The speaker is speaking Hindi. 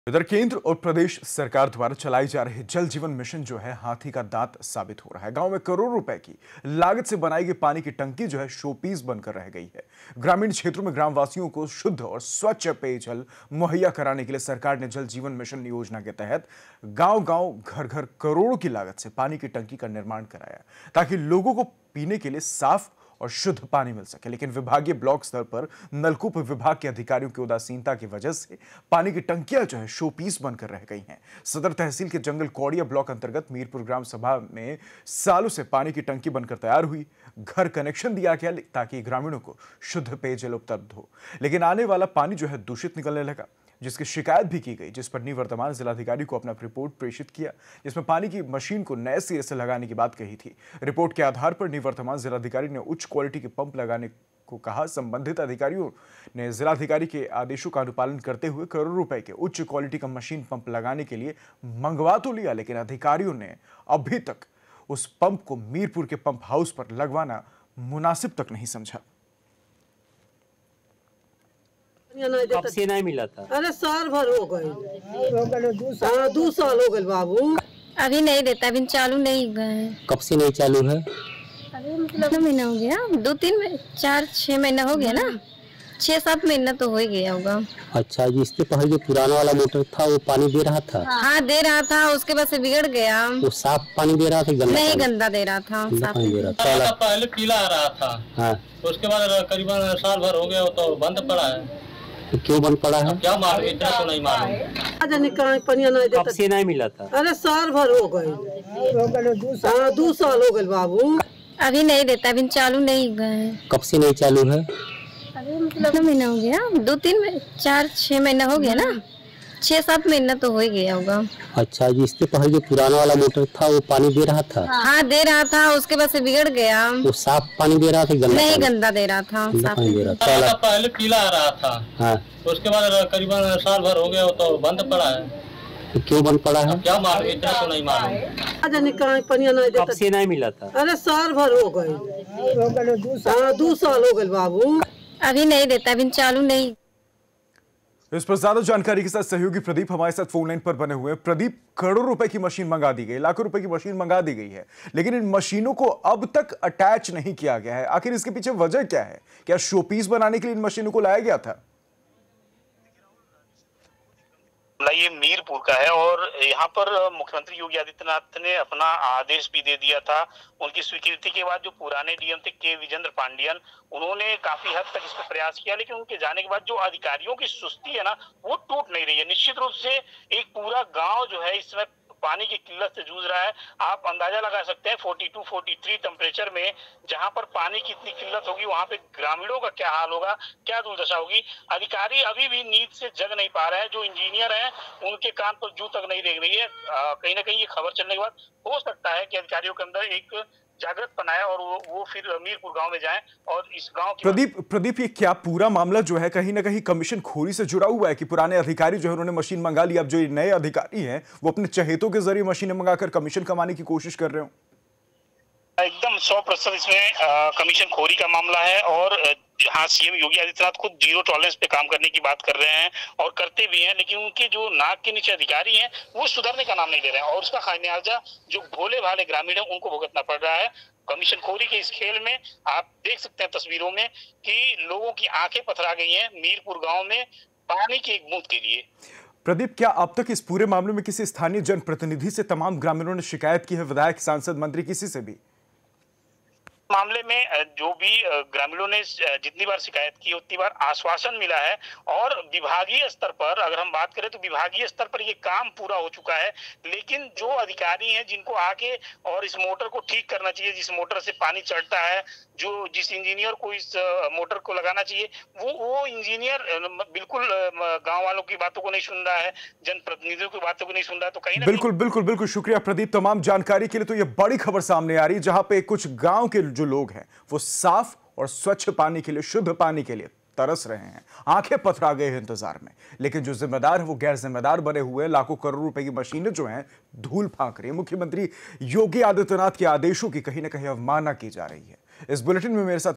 इधर केंद्र और प्रदेश सरकार द्वारा चलाई जा रही जल जीवन मिशन जो है हाथी का दांत साबित हो रहा है। गांव में करोड़ों रुपए की लागत से बनाई गई पानी की टंकी जो है शोपीस बनकर रह गई है। ग्रामीण क्षेत्रों में ग्रामवासियों को शुद्ध और स्वच्छ पेयजल मुहैया कराने के लिए सरकार ने जल जीवन मिशन योजना के तहत गांव-गांव, घर-घर करोड़ों की लागत से पानी की टंकी का निर्माण कराया ताकि लोगों को पीने के लिए साफ और शुद्ध पानी मिल सके। लेकिन विभागीय ब्लॉक स्तर पर नलकूप विभाग के अधिकारियों की उदासीनता की वजह से पानी की टंकियां जो है शोपीस बनकर रह गई हैं। सदर तहसील के जंगल कौड़िया ब्लॉक अंतर्गत मीरपुर ग्राम सभा में सालों से पानी की टंकी बनकर तैयार हुई। घर कनेक्शन दिया गया ताकि ग्रामीणों को शुद्ध पेयजल उपलब्ध हो, लेकिन आने वाला पानी जो है दूषित निकलने लगा, जिसकी शिकायत भी की गई, जिस पर निवर्तमान जिलाधिकारी को अपना रिपोर्ट प्रेषित किया, जिसमें पानी की मशीन को नए सिरे से लगाने की बात कही थी। रिपोर्ट के आधार पर निवर्तमान जिलाधिकारी ने उच्च क्वालिटी के पंप लगाने को कहा। संबंधित अधिकारियों ने जिलाधिकारी के आदेशों का अनुपालन करते हुए करोड़ों रुपए के उच्च क्वालिटी का मशीन पंप लगाने के लिए मंगवा तो लिया, लेकिन अधिकारियों ने अभी तक उस पंप को मीरपुर के पंप हाउस पर लगवाना मुनासिब तक नहीं समझा। कब से नहीं मिला था? अरे साल भर हो गए, 2 साल हो गए बाबू। अभी नहीं देता, अभी चालू नहीं गए। कब से नहीं चालू है? अभी मतलब महीना हो गया, 2-3 4-6 महीना हो गया ना, 6-7 महीना तो हो ही गया होगा। अच्छा जी, इससे पहले जो पुराना वाला मोटर था वो पानी दे रहा था? हाँ दे रहा था, उसके बाद से बिगड़ गया। वो साफ पानी दे रहा था? गंदा नहीं, पानी? गंदा दे रहा था। गंदा पानी दे रहा था। पहले पीला आ रहा था, हाँ। उसके बाद करीबन साल भर हो गया तो बंद पड़ा है। तो क्यों बंद पड़ा है? क्या मालूम, इतना तो नहीं मालूम। कब से नहीं मिला था? अरे साल भर हो गए, 2 साल हो गए बाबू। अभी नहीं देता, अभी चालू नहीं गए। कब से नहीं चालू है? अभी मतलब महीना हो गया, 4-6 महीना हो गया ना, 6-7 महीना तो हो ही गया होगा। अच्छा जी, इससे पहले जो पुराना वाला मोटर था वो पानी दे रहा था? हाँ दे रहा था, उसके बाद से बिगड़ गया। वो साफ पानी दे रहा था? गंदा नहीं, पानी? गंदा दे रहा था। गंदा पानी दे रहा था। पहले पीला आ रहा था, हाँ। उसके बाद करीबन साल भर हो गया तो बंद पड़ा है। तो क्यों बंद पड़ा है? क्या मालूम, इतना तो नहीं मालूम। कब से नहीं मिला था? अरे साल भर हो गए, 2 साल हो गए बाबू। अभी नहीं देता, अभी चालू नहीं। इस पर ज्यादा जानकारी के साथ सहयोगी प्रदीप हमारे साथ फोन लाइन पर बने हुए हैं। प्रदीप, करोड़ों रुपए की मशीन मंगा दी गई, लाखों रुपए की मशीन मंगा दी गई है, लेकिन इन मशीनों को अब तक अटैच नहीं किया गया है। आखिर इसके पीछे वजह क्या है? क्या शोपीस बनाने के लिए इन मशीनों को लाया गया था? ये मीरपुर का है और यहाँ पर मुख्यमंत्री योगी आदित्यनाथ ने अपना आदेश भी दे दिया था। उनकी स्वीकृति के बाद जो पुराने डीएम थे के विजेंद्र पांडियन, उन्होंने काफी हद तक इस पर प्रयास किया, लेकिन उनके जाने के बाद जो अधिकारियों की सुस्ती है ना, वो टूट नहीं रही है। निश्चित रूप से एक पूरा गांव जो है इस समय पानी की किल्लत से जूझ रहा है। आप अंदाजा लगा सकते हैं 42-43 टेम्परेचर में जहां पर पानी की इतनी किल्लत होगी, वहां पे ग्रामीणों का क्या हाल होगा, क्या दुर्दशा होगी। अधिकारी अभी भी नींद से जग नहीं पा रहे हैं। जो इंजीनियर हैं उनके कान पर जू तक नहीं देख रही है। कहीं ना कहीं ये खबर चलने के बाद हो सकता है कि अधिकारियों के अंदर एक जागृत बनाए और वो फिर मीरपुर गांव में जाएं और इस गांव की प्रदीप, ये क्या पूरा मामला जो है कहीं ना कहीं कमीशन खोरी से जुड़ा हुआ है कि पुराने अधिकारी जो है उन्होंने मशीन मंगा ली, अब जो नए अधिकारी हैं वो अपने चहेतों के जरिए मशीनें मंगाकर कमीशन कमाने की कोशिश कर रहे हो? एकदम 100% इसमें कमीशन खोरी का मामला है और हाँ, सीएम योगी आदित्यनाथ खुद जीरो टॉलरेंस पे काम करने की बात कर रहे हैं और करते भी हैं, लेकिन उनके जो नाक के नीचे अधिकारी हैं वो सुधरने का नाम नहीं ले रहे हैं और उसका खामियाजा जो भोले भाले ग्रामीण हैं उनको भुगतना पड़ रहा है। कमीशन खोरी के इस खेल में आप देख सकते हैं तस्वीरों में कि लोगों की आंखें पथरा गई हैं मीरपुर गाँव में पानी की एक बूंद के लिए। प्रदीप, क्या अब तक इस पूरे मामले में किसी स्थानीय जनप्रतिनिधि से तमाम ग्रामीणों ने शिकायत की है? विधायक, सांसद, मंत्री, किसी से भी? मामले में जो भी ग्रामीणों ने जितनी बार शिकायत की उतनी बार आश्वासन मिला है और विभागीय स्तर पर अगर हम बात करें तो विभागीय स्तर पर ये काम पूरा हो चुका है, लेकिन जो अधिकारी हैं जिनको आके और इस मोटर को ठीक करना चाहिए, जिस मोटर से पानी चढ़ता है, जिस इंजीनियर को इस मोटर को लगाना चाहिए, वो इंजीनियर बिल्कुल गाँव वालों की बातों को नहीं सुन रहा है, जनप्रतिनिधियों की बातों को नहीं सुन रहा है। तो कहीं बिल्कुल शुक्रिया प्रदीप तमाम जानकारी के लिए। तो ये बड़ी खबर सामने आ रही है जहां पे कुछ गांव के जो लोग हैं वो साफ और स्वच्छ पानी के लिए, शुद्ध पानी के लिए तरस रहे हैं, आंखें पथरा गए हैं इंतजार में, लेकिन जो जिम्मेदार है वो गैर जिम्मेदार बने हुए। लाखों करोड़ रुपए की मशीनें जो हैं धूल फांक रही है। मुख्यमंत्री योगी आदित्यनाथ के आदेशों की कहीं ना कहीं अवमानना की जा रही है। इस बुलेटिन में मेरे साथ